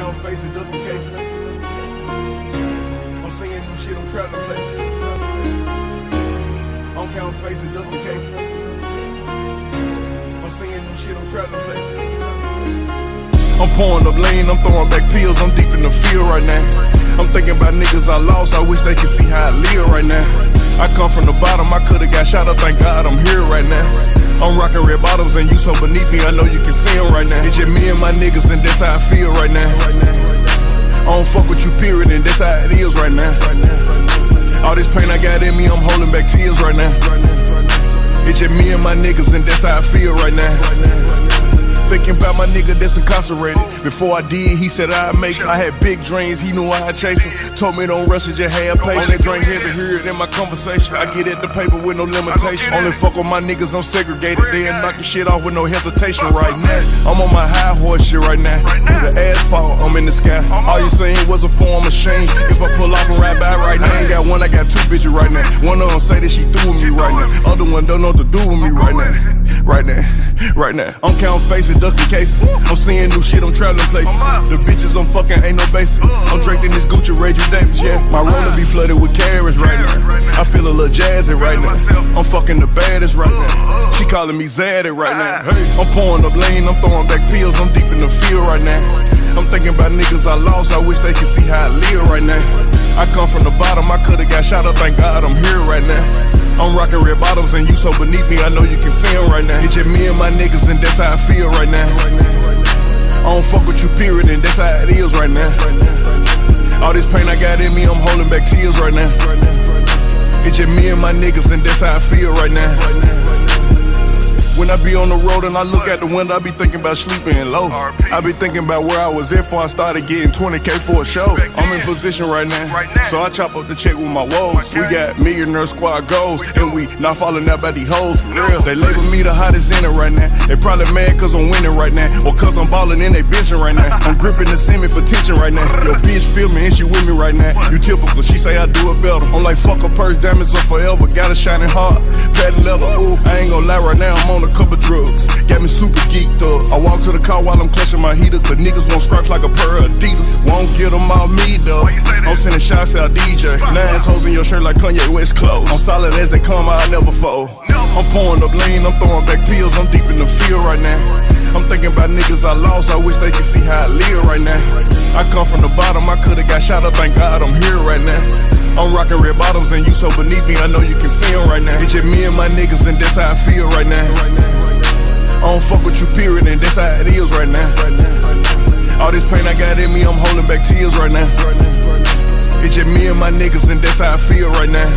counting faces, ducking cases. I'm seeing new shit, I'm traveling places. I'm counting faces, ducking cases. I'm seeing new shit, I'm traveling places. I'm pouring up lean, I'm throwing back pills, I'm deep in the field right now. I'm thinking about niggas I lost, I wish they could see how I live right now. I come from the bottom, I could've got shot up, thank God I'm here right now. I'm rocking red bottoms and you so beneath me, I know you can see them right now. It's just me and my niggas and that's how I feel right now. I don't fuck with you period and that's how it is right now. All this pain I got in me, I'm holding back tears right now. It's just me and my niggas and that's how I feel right now. Thinking about my nigga that's incarcerated. Before I did, he said I'd make it. I had big dreams, he knew I'd chase him. Told me don't rush it, just have patience. Only drink heavy, hear it in my conversation. I get at the paper with no limitation. Only fuck with my niggas, I'm segregated. They ain't knocking shit off with no hesitation right now. I'm on my high horse shit right now. Through the asphalt, I'm in the sky. All you seen was a form of shame. If I pull off and ride by right now, I ain't got one, I got two bitches right now. One of them say that she through with me right now. Other one don't know what to do with me right now. Right now. I'm counting faces, ducking cases. I'm seeing new shit, I'm traveling places. The bitches I'm fucking ain't no basic. I'm draped in this Gucci Ranger Davis, yeah. My roller be flooded with carrots right now. I feel a little jazzy right now. I'm fucking the baddest right now. She calling me Zaddy right now. Hey, I'm pouring up lean, I'm throwing back pills, I'm deep in the field right now. I'm thinking about niggas I lost, I wish they could see how I live right now. I come from the bottom, I could've got shot up, thank God I'm here right now. I'm rocking red bottoms and you so beneath me, I know you can see them right now. It's just me and my niggas and that's how I feel right now. I don't fuck with you period and that's how it is right now. All this pain I got in me, I'm holding back tears right now. It's just me and my niggas and that's how I feel right now. When I be on the road and I look at the window, I be thinking about sleeping low. I be thinking about where I was at before I started getting 20K for a show. I'm in position right now, so I chop up the check with my woes. We got millionaire squad goals, and we not falling out by these hoes for real. They label me the hottest in it right now. They probably mad cause I'm winning right now, or cause I'm balling and they benching right now. I'm gripping the semen for tension right now. Yo bitch feel me and she with me right now. You typical, she say I do it better. I'm like fuck a purse, diamonds up forever. Got a shining heart, patent leather, ooh. I ain't gonna lie right now, I'm on a couple drugs, got me super geeked up. I walk to the car while I'm clutching my heater, cause niggas won't scratch like a pair of Adidas. Won't get them all me though. I'm sending shots out DJ. Nines hoes in your shirt like Kanye West clothes. I'm solid as they come, I never fold. I'm pouring up lean, I'm throwing back pills, I'm deep in the field right now. I'm thinking about niggas I lost, I wish they could see how I live right now. I come from the bottom, I could've got shot up, thank God I'm here right now. I'm rocking red bottoms and you so beneath me, I know you can see them right now. It's just me and my niggas and that's how I feel right now. I don't fuck with you period and that's how it is right now. All this pain I got in me, I'm holding back tears right now. It's just me and my niggas and that's how I feel right now.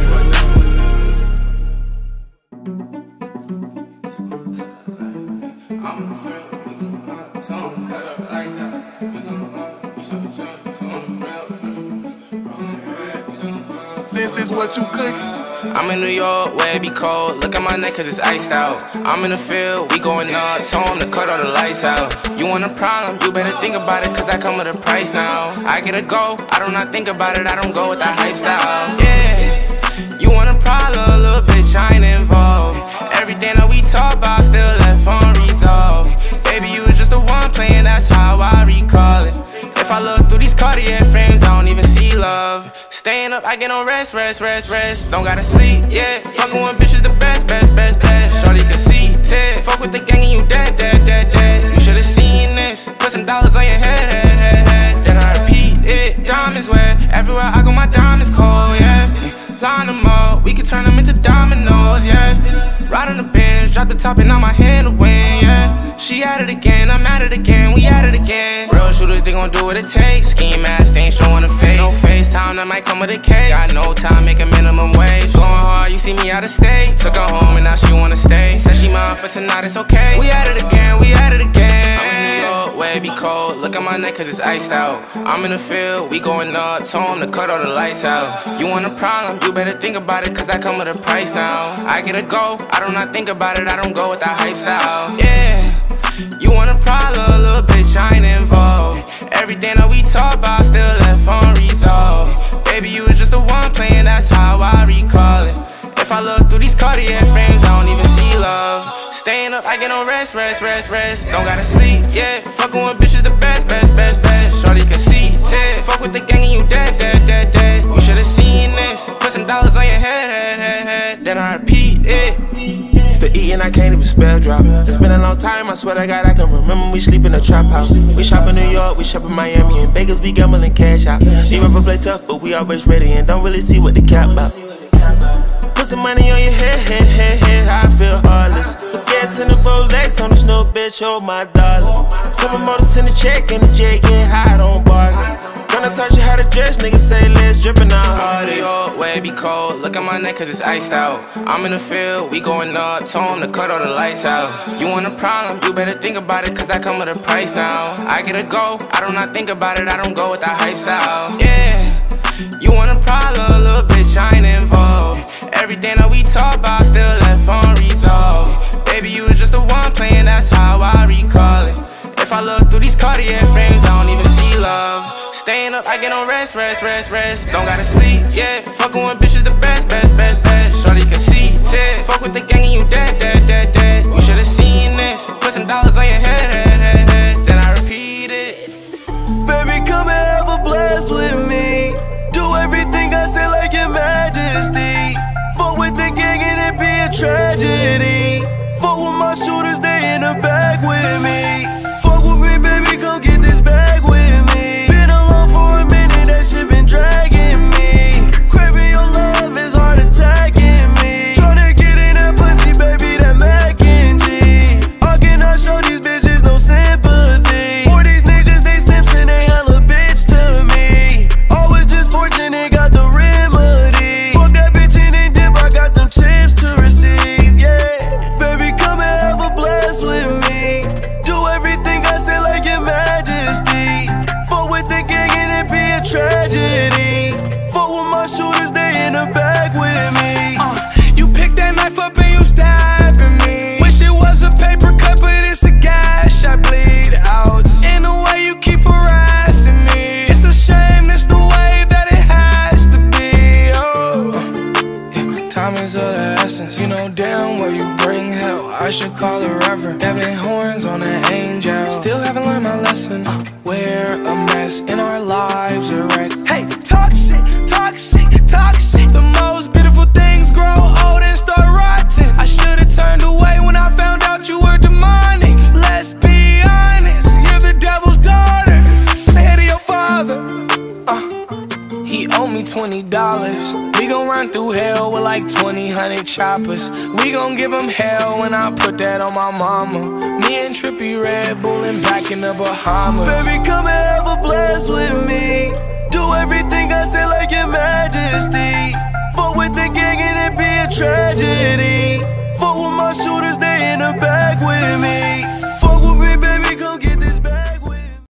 This is what you cooking. I'm in New York, where it be cold. Look at my neck cause it's iced out. I'm in the field, we going up. Told him to cut all the lights out. You want a problem, you better think about it, cause I come with a price now. I get a go, I do not think about it, I don't go with that hype style. Yeah, you want a problem, a little bitch, I ain't involved. Everything that we talk about still left unresolved. Baby, you was just the one playing, that's how I recall it. If I look through these Cartier frames, I don't even see love. Staying up, I get no rest. Don't gotta sleep, yeah. Fucking with bitches the best. Shorty can see, Ted. Fuck with the gang and you dead. You should've seen this. Put some dollars on your head. Then I repeat it. Diamonds wet. Everywhere I go, my diamonds cold, yeah. Line them up, we can turn them into dominoes, yeah. Ride on the bench, drop the top and on my hand to win, yeah. She at it again, I'm at it again, we at it again. Real shooters, they gon' do what it takes. Scheme ass, they ain't showing a face. No FaceTime, that might come with a case. Got no time, make a minimum wage. Going hard, you see me out of state. Took her home and now she wanna stay. Said she mine for tonight, it's okay. We at it again, we at it again. I'm in New York, where it be cold. Look at my neck cause it's iced out. I'm in the field, we going up. Told him to cut all the lights out. You want a problem, you better think about it, cause I come with a price now. I get a go, I do not think about it, I don't go with that hype style. Yeah, you want a problem, a little bitch, I ain't involved. Everything that we talk about still left unresolved. Baby, you was just the one playing, that's how I recall it. If I look through these Cartier frames, I don't even see love. Staying up, I get no rest. Don't gotta sleep, yeah. Fucking with bitches the best. Shorty the spell drop. It's been a long time, I swear to God, I can remember we sleep in a trap house. We shop in New York, we shop in Miami, in Vegas, we gambling cash out. These rappers play tough, but we always ready and don't really see what the cap about. Put some money on your head, I feel heartless. Gas in the Rolex on the snow, bitch, hold my dollar. Some motors in the check and the jet, get high, don't bargain. Gonna touch you how to dress, niggas say let's drippin' out hard. New York, where it be cold, look at my neck cause it's iced out. I'm in the field, we going up, told him to cut all the lights out. You want a problem, you better think about it cause I come with a price now. I get a go, I do not think about it, I don't go with that hype style. Yeah, you want a problem, little bitch, I ain't involved. Everything that we talk about still left unresolved. Baby, you was just the one playing, that's how I recall it. If I look through these Cartier frames, I don't even see love. Staying up, I get on rest. Don't gotta sleep, yeah. Fucking with bitches the best. Shorty can see, Ted. Fuck with the gang and you dead. You should've seen this. Put some dollars on your head. Then I repeat it. Baby, come and have a blast with me. Do everything I say like your majesty. Fuck with the gang and it be a tragedy. Fuck with my shooters, they in the bag with me. Fuck with me, baby, come get this bag with me. Been alone for a minute, that shit been dragging me. Craving your love is hard attacking me. Tryna get in that pussy, baby, that mac and cheese. How can I show these bitches no sympathy? For these niggas, they Simpson, they hella bitch to me. Always just fortunate, got the remedy. Fuck that bitch in and dip, I got them chips to receive, yeah. Baby, come and have a blast with me. Do everything I say like your majesty. Fuck with the gang and it be a tragedy. Fuck with my shooters, they in the bag with me. You pick that knife up and you stabbing me. Wish it was a paper cut, but it's a gash, I bleed out. In the way you keep harassing me, it's a shame, it's the way that it has to be. Yeah, time is of the essence. You know damn well you bring hell. I should call a reverend. Having horns on an angel. Still haven't learned my lesson. We're a mess and our lives are wrecked. Hey, toxic. The most beautiful things grow old and start rotting. I should've turned away when I found out you were demonic. Let's be honest, you're the devil's daughter. Say hey to your father. He owe me $20. We gon' run through hell with like 2,000 choppers. We gon' give him hell when I put that on my mama. Me and Trippy Red Bullin' back in the Bahamas. Baby, come and have a blast with me. Do everything I say like your majesty. Fuck with the gang and it be a tragedy. Fuck with my shooters, they in the bag with me.